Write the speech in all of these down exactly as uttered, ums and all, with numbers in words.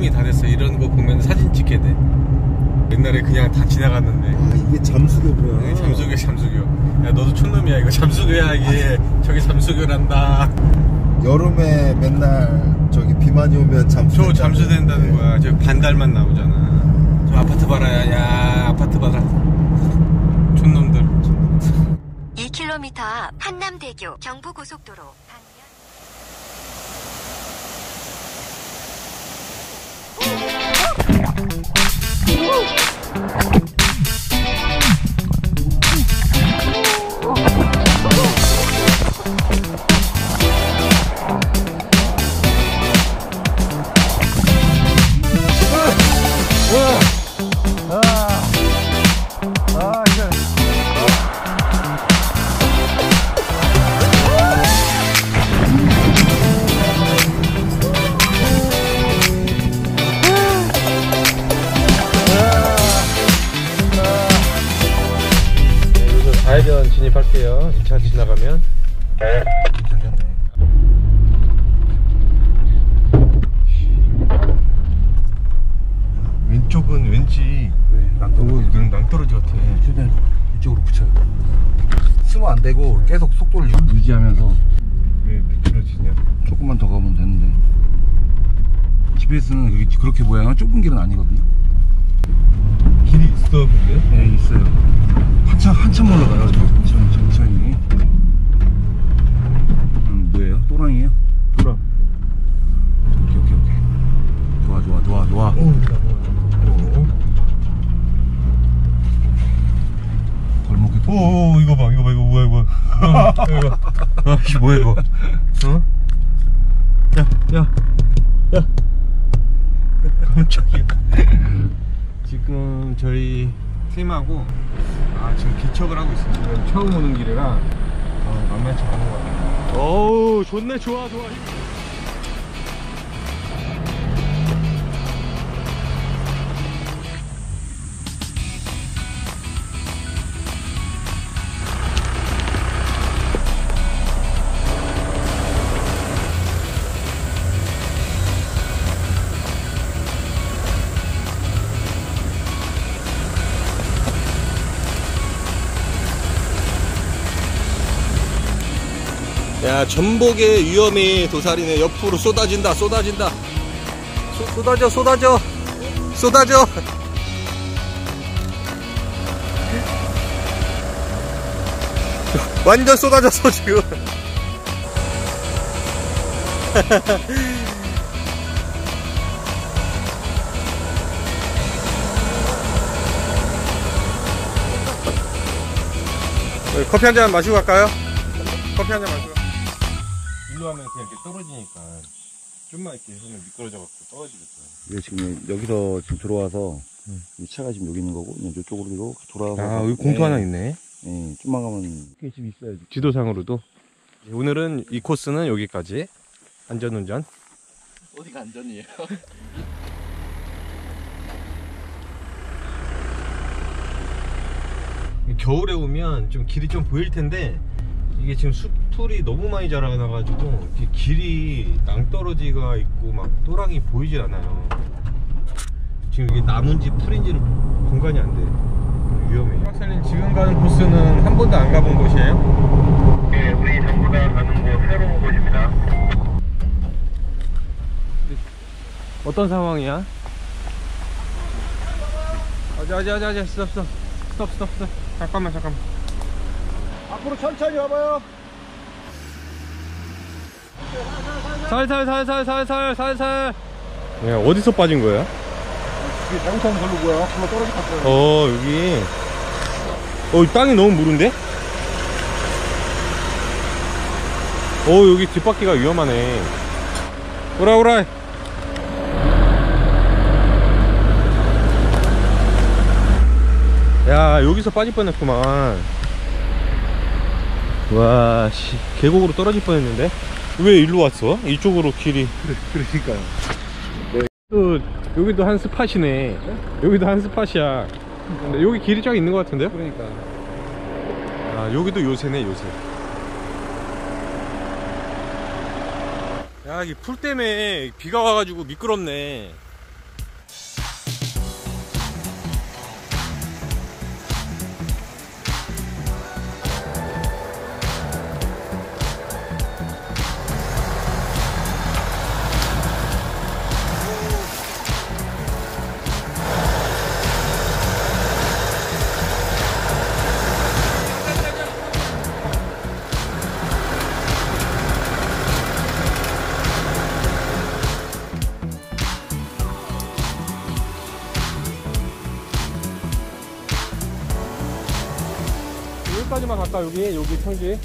적응이 다 됐어. 이런 거 보면 사진 찍게 돼. 옛날에 그냥 다 지나갔는데. 아, 이게 잠수교구나. 네, 잠수교, 잠수교. 야, 너도 촌놈이야. 이거 잠수교야, 이게. 저기 잠수교란다. 여름에 맨날 저기 비만이 오면 잠수. 저 잠수된다는 거야. 저 반달만 나오잖아. 저 아파트 봐라. 야, 아파트 봐라. 촌놈들. 이 킬로미터 앞 한남대교 경부고속도로 좌회전 진입할게요. 이 차 지나가면. 네. 괜찮네. 왼쪽은 왠지 네, 낭떠러지, 낭떠러지 같아. 휴대폰 이쪽으로 붙여요. 쓰면 안 되고 계속 속도를 유지하면서. 왜 비틀어지냐? 조금만 더 가면 되는데. 지피에스는 그렇게 모양은 좁은 길은 아니거든요. 길이 있어 그게? 네, 있어요. 한참 한참 올라가요. 천천히 천천히. 음, 뭐예요? 또랑이에요? 또랑. 오케이 오케이 오케이. 좋아 좋아 좋아 좋아. 오, 오. 골목에. 오, 이거 봐, 이거 봐, 이거 뭐야 이거. 어, 이거. 아, 이게 뭐야 이거? 어? 야, 야, 야. 깜짝이야. 지금 저희 팀하고 아 지금 개척을 하고 있습니다. 처음 오는 길이라 어, 만만치 않은 것 같아요. 어우 좋네. 좋아 좋아. 야, 전복의 위험이 도사리네. 옆으로 쏟아진다, 쏟아진다. 쏟, 쏟아져, 쏟아져. 쏟아져. 완전 쏟아졌어, 지금. 커피 한 잔 마시고 갈까요? 커피 한 잔 마시고. 일로 하면 그냥 이렇게 떨어지니까 좀만 이렇게 하면 미끄러져갖고 떨어지겠어요. 이게 지금 여기서 지금 들어와서 음. 이 차가 지금 여기 있는 거고 그냥 이쪽으로 이렇게 돌아가서. 아, 여기 공터 네. 하나 있네. 네, 좀만 가면 이게 집 있어야지. 지도상으로도. 오늘은 이 코스는 여기까지. 안전운전. 어디가 안전이에요? 겨울에 오면 좀 길이 좀 보일 텐데 이게 지금 숲풀이 너무 많이 자라나가지고 길이 낭떠러지가 있고 막 또랑이 보이질 않아요. 지금 이게 나무인지 풀인지를 분간이 안 돼. 위험해요. 박사님 지금 가는 코스는 한 번도 안 가본 곳이에요? 네, 우리 전부 다 가는 곳 새로운 곳입니다. 어떤 상황이야? 아자 아자 아자 아자 스톱 스톱 스톱 스톱 스톱 잠깐만 잠깐만. 앞으로 천천히 와봐요. 살살살살살살살살. 야, 어디서 빠진 거야? 이게 잘못하면 걸로 뭐야? 한번 떨어질 것 같아요. 어, 여기. 어, 이 땅이 너무 무른데? 어, 여기 뒷바퀴가 위험하네. 오라 오라. 야, 여기서 빠질 뻔했구만. 와, 씨, 계곡으로 떨어질 뻔했는데. 왜 일로 왔어? 이쪽으로 길이. 그래, 그러니까요. 네. 또 여기도 한 스팟이네. 네? 여기도 한 스팟이야. 근데 여기 길이 쫙 있는 것 같은데요? 그러니까. 아, 여기도 요새네, 요새. 야, 이 풀 때문에 비가 와가지고 미끄럽네. 여기까지만 갈까? 여기 여기 평지.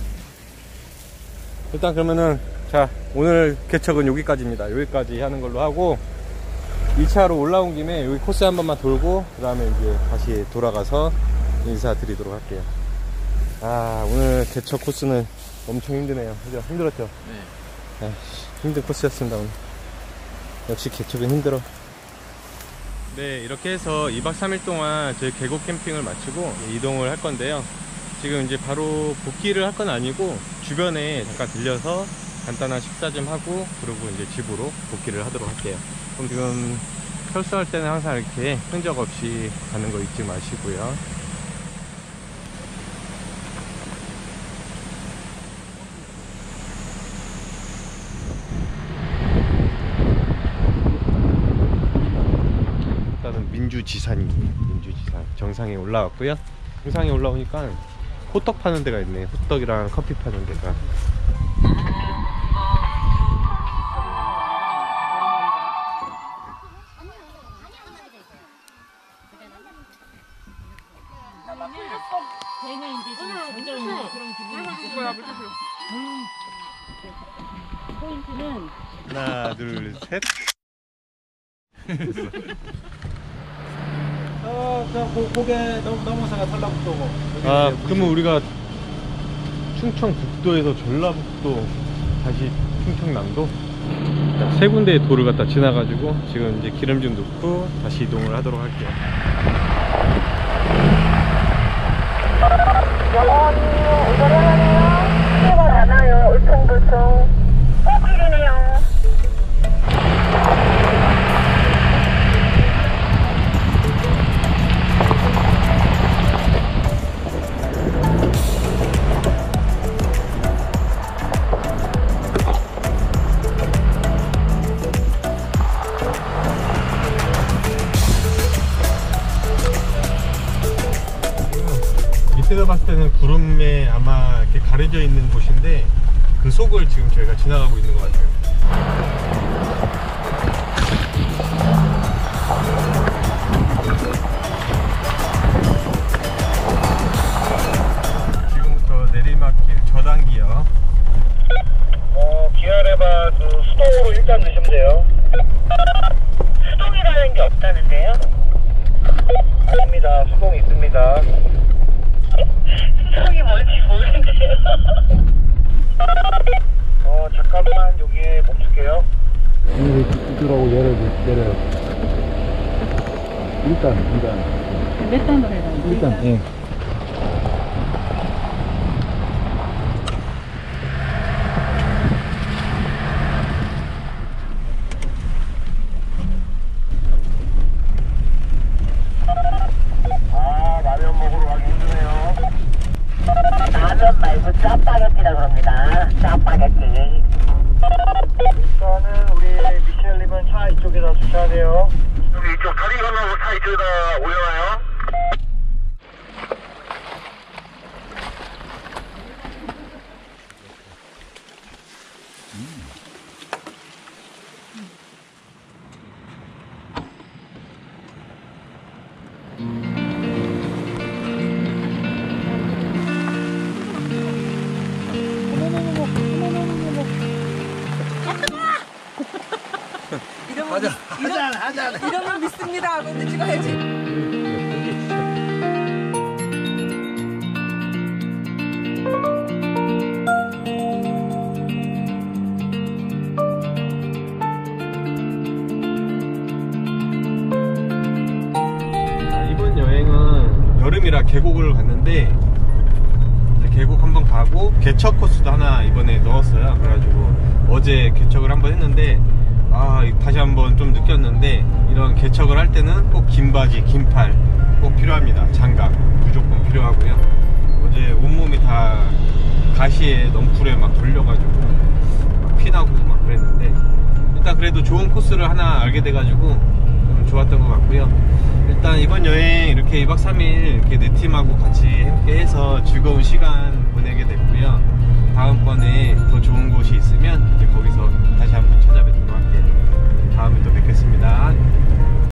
일단 그러면은 자 오늘 개척은 여기까지입니다. 여기까지 하는 걸로 하고 이 차로 올라온 김에 여기 코스 한 번만 돌고 그 다음에 이제 다시 돌아가서 인사드리도록 할게요. 아 오늘 개척 코스는 엄청 힘드네요. 그죠? 힘들었죠? 네. 에이씨, 힘든 코스였습니다 오늘. 역시 개척은 힘들어. 네 이렇게 해서 이박 삼일 동안 저희 계곡 캠핑을 마치고 이동을 할 건데요. 지금 이제 바로 복귀를 할 건 아니고 주변에 잠깐 들려서 간단한 식사 좀 하고 그리고 이제 집으로 복귀를 하도록 할게요. 그럼 지금 철수할 때는 항상 이렇게 흔적 없이 가는 거 잊지 마시고요. 일단은 민주지산이에요. 민주지산 정상에 올라왔고요. 정상에 올라오니까 호떡 파는 데가 있네. 호떡이랑 커피 파는 데가. 걔는 이제 좀 점점 그런 기분이 거야. 포인트는 하나 둘 셋. 어, 그 고개 넘, 넘어서가 전라북도고. 아 그러면 우리가 충청북도에서 전라북도 다시 충청남도 세 군데의 도를 갖다 지나가지고 지금 이제 기름 좀 넣고 다시 이동을 하도록 할게요. 영원히 오버하네요. 수가 많아요. 울퉁불퉁. 꼭길이네요. 밑에서 봤을 때는 구름에 아마 이렇게 가려져 있는 곳인데 그 속을 지금 저희가 지나가고 있는 것 같아요. 지금부터 내리막길 저단기요. 어, 기아레바 그 수동으로 일단 넣으시면 돼요. 수동이라는 게 없다는데요? 아닙니다. 수동 있습니다. 수동이 뭔지 모르는데요. 어, 잠깐만 여기에 멈출게요. 이쪽하고 내려, 내려요. 일단, 일단. 몇 단으로 해라. 일단, 예. 아, 라면 먹으러 가기 힘드네요. 라면 말고 짜파게티라 그럽니다. 짜파게티. 일단은 우리 미셸님은 차 이쪽에다 주셔야 돼요. 여기 이쪽 다리 건너서 차 이쪽에다 올려놔요. 이러면 하자 하자 이러면 믿습니다. 근데 찍어야지. 아, 이번 여행은 여름이라 계곡을 갔는데 계곡 한번 가고 개척 코스도 하나 이번에 넣었어요. 그래가지고 어제 개척을 한번 했는데 아 다시 한번 좀 느꼈는데 이런 개척을 할 때는 꼭 긴 바지 긴 팔 꼭 필요합니다. 장갑 무조건 필요하고요. 어제 온몸이 다 가시에 넝쿨에 막 돌려가지고 막 피나고 막 그랬는데 일단 그래도 좋은 코스를 하나 알게 돼가지고 좀 좋았던 것 같고요. 일단 이번 여행 이렇게 이박 삼일 이렇게 네 팀하고 같이 함께 해서 즐거운 시간 보내게 됐고요. 다음번에 더 좋은 곳이 있을